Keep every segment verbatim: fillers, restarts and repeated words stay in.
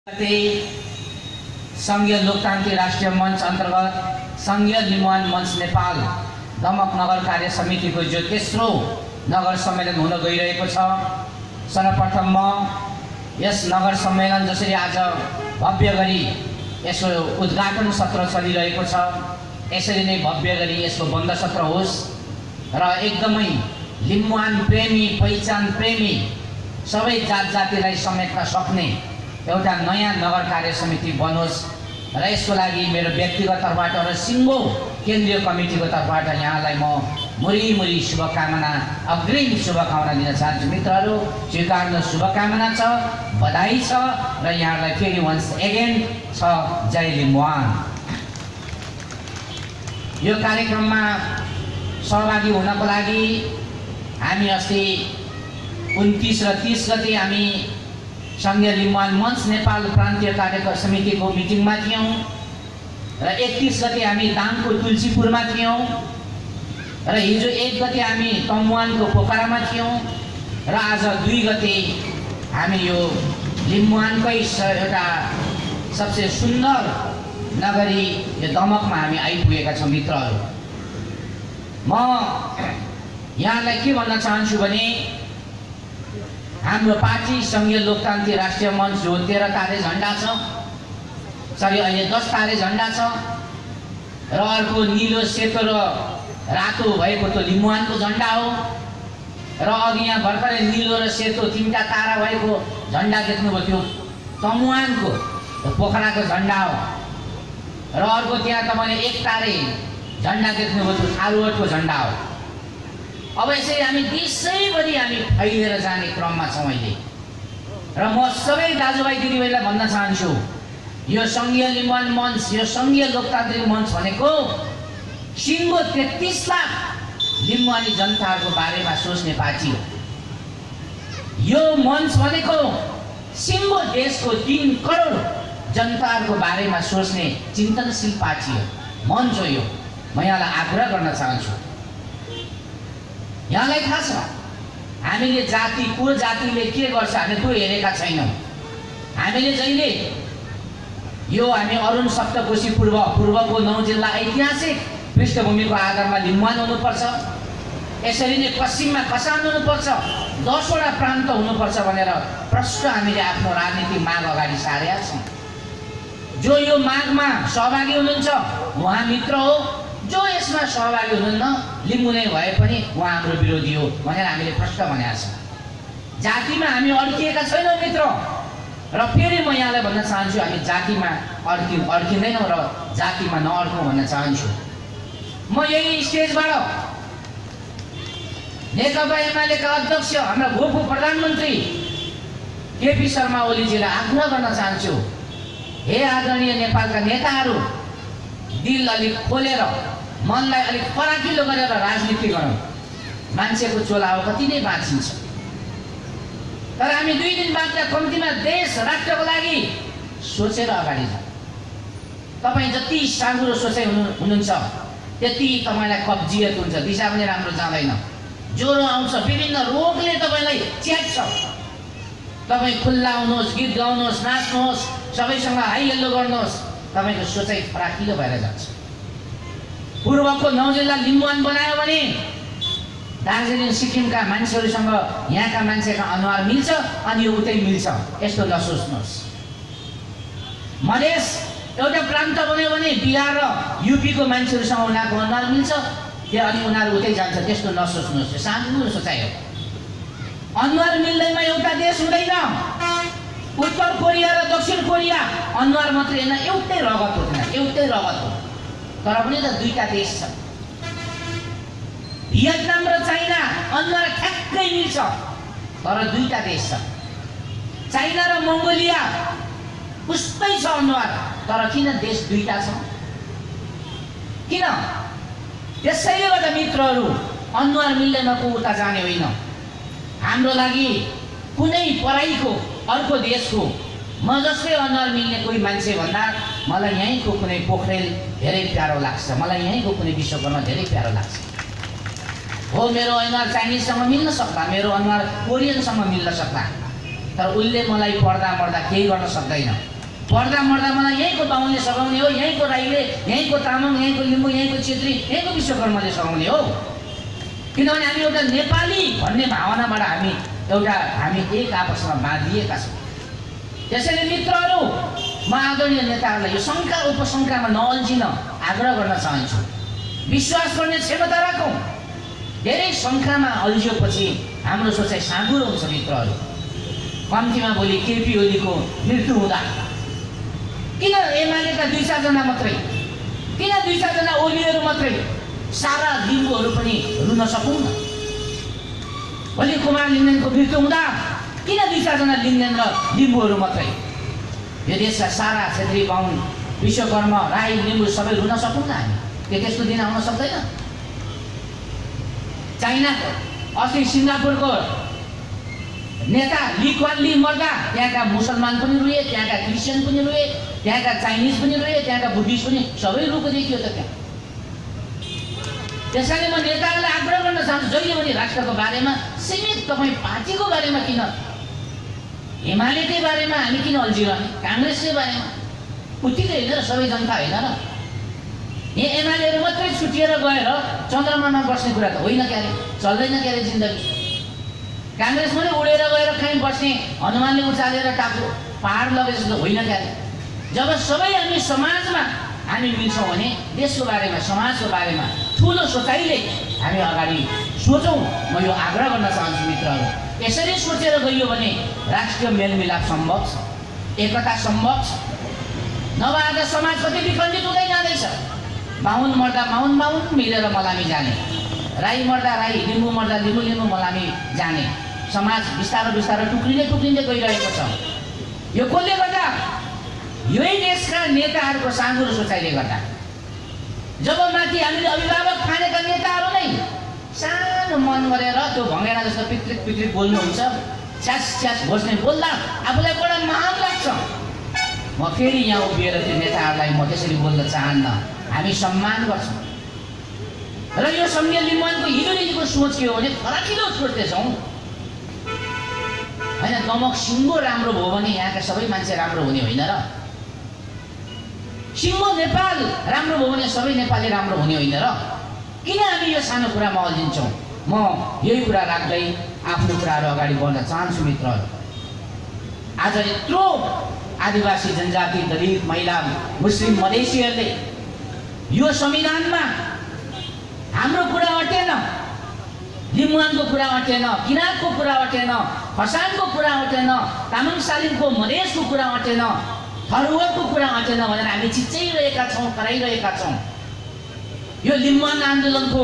संघीय लोकतान्त्रिक राष्ट्रिय मंच अंतर्गत संघीय लिम्बुवान मंच नेपाल दमक नगर कार्य समिति को जो तेस्रो नगर सम्मेलन हुन गइरहेको छ। सर्वप्रथम म यस नगर सम्मेलन जसरी आज भव्य गरी यसको उद्घाटन सत्र चलिरहेको छ, यसरी नै भव्य गरी यसको बन्द सत्र होस् र एकदमै लिम्बुवान प्रेमी, पहिचान प्रेमी सबै जात जातिलाई समेट्न सक्ने एउटा नयाँ नगर कार्य समिति बनोस् र यसको लागि मेरो व्यक्तिगत तर्फबाट र सिङ्गो केन्द्रीय कमिटीको तर्फबाट यहाँलाई म मुरी मुरी शुभकामना, अग्रिम शुभकामना दिन चाहन्छु। मित्रहरू, स्वीकार्न शुभकामना छ, बधाई छ र यहाँलाई फेरि वन्स एगेन छ जय लिम्बुवान। यो कार्यक्रममा सहभागी हुनको लागि हामी अस्ति उन्तीस र तीस गते हामी संघीय लिम्बुवान मंच नेपाल प्रान्तीय कार्य समितिको मिटिङमा थियौं र एकतीस गते हामी दाङको तुलसीपुरमा थियौं र हिजो एक गते हामी तमुवानको पोखरामा थियौं र आज दुई गते हामी यो लिम्बुवानकै एउटा सबसे सुन्दर नगरी यो दमकमा हामी आइपुगेका छौं। मित्रहरू, म यहाँलाई के भन्न चाहन्छु भने हाम्रो पार्टी संघीय लोकतान्त्रिक राष्ट्रिय मंच जो तेह्र तारे झण्डा छ, सरी अहिले दस तारे झण्डा छ र अर्को नीलो सेतो र रातो भएको त लिम्बुवानको झण्डा हो र अघि यहाँ भर्खरै नीलो र सेतो तीनटा तारा भएको झण्डा देख्नुभयो, त्यो तमुवानको पोखराको झण्डा हो र अर्को त्यहाँ तपाईले एक तारे झण्डा देख्नुभयो, त्यो थारुवटको झण्डा हो। अब यसरी हामी देशैभरि हामी फैलिएर जाने क्रममा छौँ अहिले र म सबै दाजुभाइ दिदीबहिनीलाई भन्न चाहन्छु, यो संघीय लिम्बुवान मञ्च, यो संघीय लोकतान्त्रिक मञ्च भनेको सिङ्गो तेत्तीस लाख लिम्बुवानी जनताहरूको बारेमा सोच्ने पार्टी हो। यो मञ्च भनेको सिङ्गो देशको तीन करोड जनताहरूको बारेमा सोच्ने चिन्तनशील पार्टी हो, मञ्च हो यो। म यहाँलाई आग्रह गर्न चाहन्छु, यहाँलाई थाहा छ हामीले जाति को जातिले के गर्छ हामीले त्यो हेरेका छैनौँ। हामीले जहिले यो हामी अरुण सप्तकोशी पूर्व पूर्वको नौ जिल्ला ऐतिहासिक पृष्ठभूमिको आधारमा लिम्बुवान हुनुपर्छ, यसरी नै पश्चिममा खसान हुनुपर्छ, दसवटा प्रान्त हुनुपर्छ भनेर प्रष्ट हामीले आफ्नो राजनीतिक माग अगाडि सारेका छौँ। जो यो मागमा सहभागी हुनुहुन्छ उहाँ मित्र हो, जो यसमा सहभागी हुनुहुन्न लिम्बू नै भए पनि उहाँ हाम्रो विरोधी हो भनेर हामीले प्रश्न भनेका छौँ। जातिमा हामी अड्किएका छैनौँ मित्र, र फेरि म यहाँलाई भन्न चाहन्छु हामी जातिमा अड्कि अड्किँदैनौँ र जातिमा नअड्कौँ भन्न चाहन्छु। म यही स्टेजबाट नेकपा एमालेका अध्यक्ष हाम्रा भूपू प्रधानमन्त्री केपी शर्मा ओलीजीलाई आग्रह गर्न चाहन्छु, हे आदरणीय नेपालका नेताहरू, दिल अलिक खोलेर मनलाई अलिक फराकिलो गरेर राजनीति गरौँ। मान्छेको चोला हो कति नै बाँचिन्छ, तर हामी दुई दिन बाँच्दा कम्तीमा देश राष्ट्रको लागि सोचेर अगाडि जाउँ। तपाईँ जति साँगुरो सोचाइ हुनु हुनुहुन्छ त्यति तपाईँलाई कब्जियत हुन्छ, दिशा पनि राम्रो जाँदैन, ज्वरो आउँछ, विभिन्न रोगले तपाईँलाई च्याट्छ। तपाईँ खुल्ला हुनुहोस्, गीत गाउनुहोस्, नाच्नुहोस्, सबैसँग हाई हेल्लो गर्नुहोस्, तपाईँको सोचाइ फराकिलो भएर जान्छ। पूर्वको नौ जिल्ला लिम्बुवान बनायो भने दार्जिलिङ सिक्किमका मान्छेहरूसँग यहाँका मान्छेका अनुहार मिल्छ अनि यो उतै मिल्छ, यस्तो नसोच्नुहोस्। मधेस एउटा प्रान्त बन्यो भने बिहार र युपीको मान्छेहरूसँग उनीहरूको अनुहार मिल्छ, त्यो अनि उनीहरू उतै जान्छ, त्यस्तो नसोच्नुहोस्। यो सानो सोचाइ हो। अनुहार मिल्दैमा एउटा देश हुँदैन। उत्तर कोरिया र दक्षिण कोरिया अनुहार मात्रै होइन, एउटै रगत हो, एउटै रगत हो, तर पनि त दुईटा देश छ। भियतनाम र चाइना अनुहार ठ्याक्कै मिल्छ, तर दुईटा देश छ। चाइना र मङ्गोलिया उस्तै छ अनुहार, तर किन देश दुईटा छ? किन? त्यसैले गर्दा मित्रहरू, अनुहार मिल्दैन को उता जाने होइन। हाम्रो लागि कुनै पराईको अर्को देशको म जस्तै अनुहार मिल्ने कोही मान्छे भन्दा मलाई यहीँको कुनै पोखरेल धेरै प्यारो लाग्छ, मलाई यहीँको कुनै विश्वकर्मा धेरै प्यारो लाग्छ। हो, मेरो अनुहार चाइनिजसँग मिल्न सक्ला, मेरो अनुहार कोरियनसँग मिल्न सक्ला, तर उसले मलाई पर्दा पर्दा केही गर्न सक्दैन। पढ्दा मर्दा मलाई यहीँको बाहुनले सघाउने हो, यहीँको राईले, यहीँको तामाङ, यहीँको लिम्बू, यहीँको छेत्री, यहीँको विश्वकर्माले सघाउने हो। किनभने हामी एउटा नेपाली भन्ने भावनाबाट हामी एउटा हामी एक आपसमा बाँधिएका छौँ। त्यसैले मित्रहरू, म आदरणीय नेताहरूलाई यो शङ्का उपशङ्कामा नअल्झिन आग्रह गर्न चाहन्छु। विश्वास गर्ने क्षमता राखौँ। धेरै शङ्कामा अल्झिएपछि हाम्रो सोचाइ साँघुरो हुन्छ मित्रहरू। कम्तीमा भोलि केपी ओलीको मृत्यु हुँदा किन एमालेका दुई चारजना मात्रै, किन दुई चारजना ओलीहरू मात्रै, सारा लिम्बूहरू पनि रुन सकौँ न? भोलि कुमार लिङ्गेनको मृत्यु हुँदा किन दुई चारजना लिङ्गेन र लिम्बूहरू मात्रै? यो देशका सारा क्षेत्रीय बाहुन, विश्वकर्मा, राई, लिम्बू सबै रुन सकौँ न हामी? के त्यस्तो दिन आउन सक्दैन? चाइनाको अस्ति सिङ्गापुरको नेता ली क्वान ली मर्दा त्यहाँका मुसलमान पनि रुए, त्यहाँका क्रिस्चियन पनि रुए, त्यहाँका चाइनिज पनि रुए, त्यहाँका बुद्धिस्ट पनि सबै रुको देखियो त त्यहाँ। त्यसैले म नेताहरूलाई आग्रह गर्न चाहन्छु, जहिले पनि राष्ट्रको बारेमा सीमित तपाईँ पार्टीको बारेमा किन, एमालेकै बारेमा हामी किन अल्झिरहने, काङ्ग्रेसकै बारेमा उत्तिकै होइन र सबै जनता होइन र? यहाँ एमालेहरू मात्रै छुटिएर गएर चन्द्रमामा बस्ने कुरा त होइन क्यारे, चल्दैन क्यारे जिन्दगी। काङ्ग्रेस पनि उडेर गएर कहीँ बस्ने, हनुमानले उचालेर टापु पहाड लगे जस्तो होइन क्यारे। जब सबै हामी समाजमा हामी मिल्छौँ भने देशको बारेमा, समाजको बारेमा ठुलो सोचाइले हामी अगाडि सोचौँ। म यो आग्रह गर्न चाहन्छु मित्रहरू। यसरी सोचेर गइयो भने राष्ट्रिय मेलमिलाप सम्भव छ, एकता सम्भव छ। नभए आज समाज कति विखण्डित हुँदै जाँदैछ। बाहुन मर्दा बाहुन बाहुन मिलेर मलामी जाने, राई मर्दा राई, लिम्बू मर्दा लिम्बू लिम्बू मलामी जाने, समाज बिस्तारो बिस्तारो टुक्रिँदै टुक्रिँदै गइरहेको छ। यो कसले गर्दा? यही देशका नेताहरूको साँघुरो सोचाइले गर्दा। जब माथि हामीले अभिभावक खानेका नेताहरू नै सानो मन गरेर त्यो भँगेरा जस्तो पित्रिक पित्रिक बोल्नुहुन्छ, छ्यास छ्यास घोस्ने बोल्दा आफूलाई बडा महान लाग्छ। म फेरि यहाँ उभिएर त्यो नेताहरूलाई म त्यसरी बोल्न चाहन्न। हामी सम्मान गर्छौँ र यो सम्झे लिम्बुवानको हिजोदेखिको सोच के हो भने फराकिलो सोच्दैछौँ होइन। दमक सिङ्गो राम्रो भयो भने यहाँका सबै मान्छे राम्रो हुने होइन र? सिङ्गो नेपाल राम्रो भयो भने सबै नेपाली राम्रो हुने होइन र? किन हामी यो सानो कुरामा अल्झिन्छौँ? म यही कुरा राख्दै आफ्नो कुराहरू अगाडि बढ्न चाहन्छु मित्रहरू। आज यत्रो आदिवासी जनजाति, दलित, महिला, मुस्लिम, मधेसीहरूले यो संविधानमा हाम्रो कुरा अटेन, लिम्बुवानको कुरा अटेन, किराँतको कुरा अटेन, खसानको कुरा अटेन, तामाङ सालिमको मधेसको कुरा अटेन, थरुवाको कुरा अटेन भनेर हामी चिच्याइरहेका छौँ, कराइरहेका छौँ। यो लिम्बुवान आन्दोलनको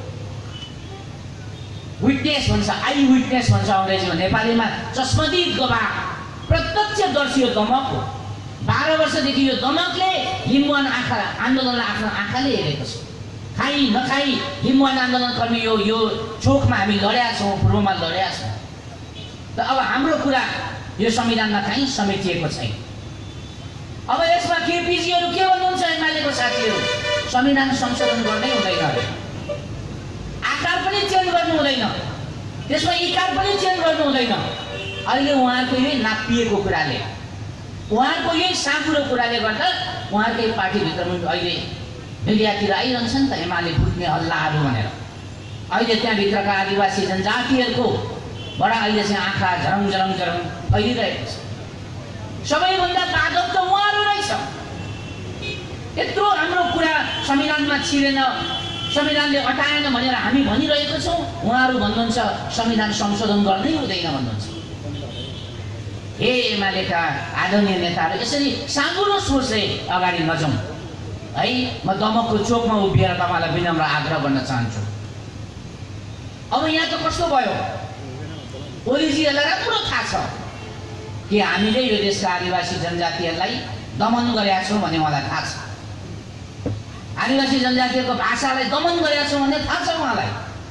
विटनेस भन्छ, आई विटनेस भन्छ अङ्ग्रेजीमा, नेपालीमा चस्मदीद गवाह, प्रत्यक्षदर्शी यो दमक हो। बाह्र वर्षदेखि यो दमकले लिम्बुवान आँखा आन्दोलनलाई आफ्नो आँखाले हेरेको छ। खाइ नखाइ लिम्बुवान आन्दोलनकर्मी यो यो चोकमा हामी लडेका छौँ, पूर्वमा लडेका छौँ। र अब हाम्रो कुरा यो संविधानमा कहीँ समेटिएको छैन। अब यसमा केपीजीहरू के भन्नुहुन्छ? एमालेको साथीहरू, संविधान संशोधन गर्नै हुँदैन अरे, आकार पनि चेन्ज गर्नु हुँदैन, त्यसमा इकार पनि चेन्ज गर्नु हुँदैन। अहिले उहाँको यही नापिएको कुराले, उहाँको यही साँघुरो कुराले गर्दा उहाँकै पार्टीभित्र पनि अहिले मिडियातिर आइरहन्छन् त एमाले फुट्ने हल्लाहरू भनेर। अहिले त्यहाँभित्रका आदिवासी जनजातिहरूको बडा अहिले चाहिँ आँखा झरङ झरङ झरङ फैलिरहेको छ। सबैभन्दा बाधक त उहाँहरू रहेछ। यत्रो हाम्रो कुरा संविधानमा छिरेन, संविधानले अटाएन भनेर हामी भनिरहेको छौँ, उहाँहरू भन्नुहुन्छ संविधान संशोधन गर्नै हुँदैन भन्नुहुन्छ। हे एमालेका आदरणीय नेताहरू, यसरी साँघुरो सोचले अगाडि नजाउँ है। म दमकको चोकमा उभिएर तपाईँलाई विनम्र आग्रह गर्न चाहन्छु। अब यहाँ त कस्तो भयो, ओलीजीहरूलाई राम्रो थाहा छ कि हामीले यो देशका आदिवासी जनजातिहरूलाई दमन गरेका छौँ भन्ने उहाँलाई थाहा छ। आदिवासी जनजातिहरूको भाषालाई दमन गरेका छौँ भन्ने थाहा छ उहाँलाई।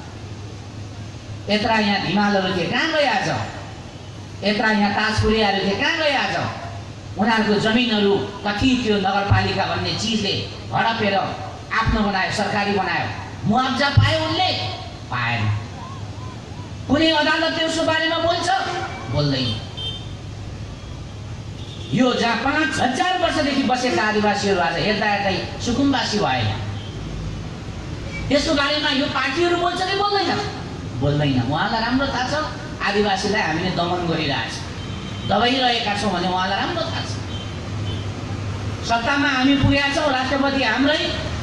यत्रा यहाँ हिमालहरू थिए, कहाँ गए आज? यत्रा यहाँ ताजपुरियाहरू थिए, कहाँ गए आज? उनीहरूको जमिनहरू कति त्यो नगरपालिका भन्ने चिजले हडपेर आफ्नो बनायो, सरकारी बनायो, मुआवजा पायो उनले? पाएन। कुनै अदालतले उसको बारेमा बोल्छ? बोल्दैन। यो जहाँ पाँच हजार वर्षदेखि बसेका आदिवासीहरू आज हेर्दा हेर्दै सुकुम्बासी भएन। त्यसको बारेमा यो पार्टीहरू बोल्छ कि बोल्दैन? बोल्दैन। उहाँलाई राम्रो थाहा छ आदिवासीलाई हामीले दमन गरिरहेछ, दबाइरहेका छौँ भने उहाँलाई राम्रो थाहा छ। सत्तामा हामी पुगेका छौँ, राष्ट्रपति हाम्रै,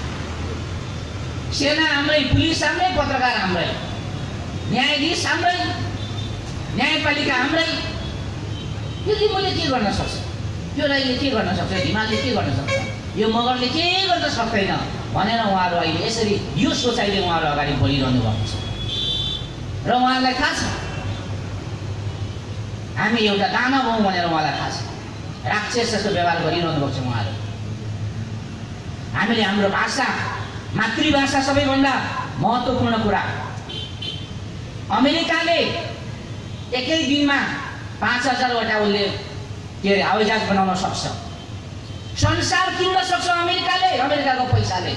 सेना हाम्रै, पुलिस हाम्रै, पत्रकार हाम्रै, न्यायाधीश हाम्रै, न्यायपालिका हाम्रै। यो लिम्बूले के गर्न सक्छ? यो राईले के गर्न सक्छ? हिमालले के गर्न सक्छ? यो मगरले के गर्न सक्दैन भनेर उहाँहरू अहिले यसरी यो सोचाइले उहाँहरू अगाडि बढिरहनु भएको छ। र उहाँलाई थाहा छ हामी एउटा दानव हौँ भनेर उहाँलाई थाहा छ। राक्षस जस्तो व्यवहार गरिरहनु भएको छ उहाँहरू। हामीले हाम्रो भाषा, मातृभाषा सबैभन्दा महत्त्वपूर्ण कुरा। अमेरिकाले एकै दिनमा पाँच हजारवटा उसले के अरे हवाईजहाज बनाउन सक्छ। संसार किन्न सक्छ अमेरिकाले, अमेरिकाको पैसाले।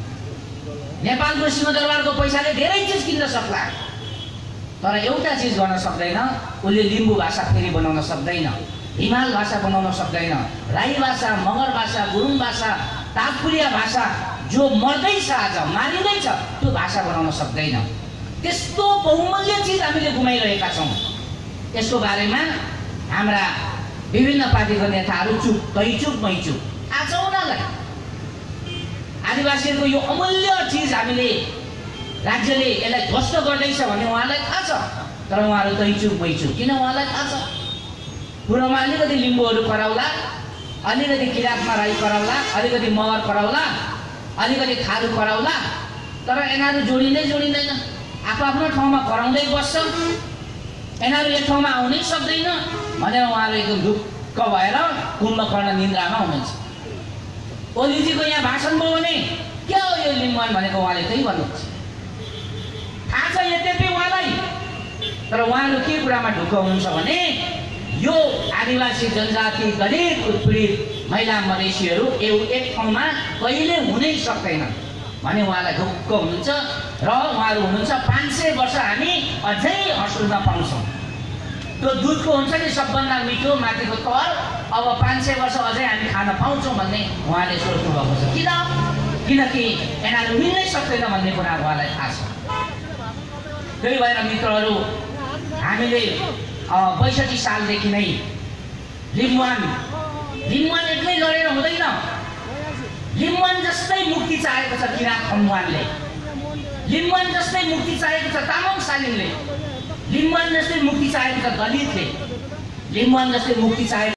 नेपालको सिंहदरबारको पैसाले धेरै चिज किन्न सक्ला, तर एउटा चिज गर्न सक्दैन। उसले लिम्बू भाषा फेरि बनाउन सक्दैन, हिमाल भाषा बनाउन सक्दैन, राई भाषा, मगर भाषा, गुरुङ भाषा, ताजपुरिया भाषा जो मर्दैछ आज, मारिँदैछ, त्यो भाषा बनाउन सक्दैन। त्यस्तो बहुमूल्य चिज हामीले गुमाइरहेका छौँ। यसको बारेमा हाम्रा विभिन्न पार्टीका नेताहरू चुप, तै चुप, मै चुप। आज उनीहरूलाई आदिवासीहरूको यो अमूल्य चिज हामीले राज्यले यसलाई ध्वस्त गर्दैछ भने उहाँलाई थाहा छ, तर उहाँहरू तै चुप, मै चुप। किन? उहाँलाई थाहा छ पूर्वमा अलिकति लिम्बूहरू कराउला, अलिकति किराँतमा राई कराउला, अलिकति मगर कराउला, अलिकति थारू कराउला, तर यिनीहरू जोडिँदै जोडिँदैन। आफ्नो आफ्नो ठाउँमा कराउँदै बस्छ, यिनीहरू एक ठाउँमा आउनै सक्दैन भनेर उहाँहरू एकदम ढुक्क भएर कुम्भकर्ण निन्द्रामा हुनुहुन्छ। ओलीजीको यहाँ भाषण भयो भने के हो यो लिम्बुवान भनेको, उहाँले त्यही भन्नुहुन्छ। थाहा छ यद्यपि उहाँलाई, तर उहाँहरू के कुरामा ढुक्क हुनुहुन्छ भने यो आदिवासी जनजाति, दलित, उत्पीडित महिला मधेसीहरू एक ठाउँमा कहिले हुनै सक्दैन भने उहाँलाई ढुक्क हुनुहुन्छ। र उहाँहरू हुनुहुन्छ पाँच सय वर्ष हामी अझै हँसुल्न पाउँछौँ। त्यो दुधको हुन्छ नि सबभन्दा मिठो माथिको तल, अब पाँच सय वर्ष अझै हामी खान पाउँछौँ भन्ने उहाँले सोच्नु भएको छ। किन? किनकि यिनीहरू मिल्नै सक्दैन भन्ने कुरा उहाँलाई थाहा छ। त्यही भएर मित्रहरू, हामीले बैसठी सालदेखि नै लिम्बुवान लिम्बुवान एक्लै लडेर हुँदैन। लिम्बुवान जस्तै मुक्ति चाहेको छ किराँत खम्बुवानले, लिम्बुवान जस्तै मुक्ति चाहेको छ तामाङ सालिङले, लिम्बुवान जस्तै मुक्ति चाहेको छ दलितले, लिम्बुवान जस्तै मुक्ति चाहेको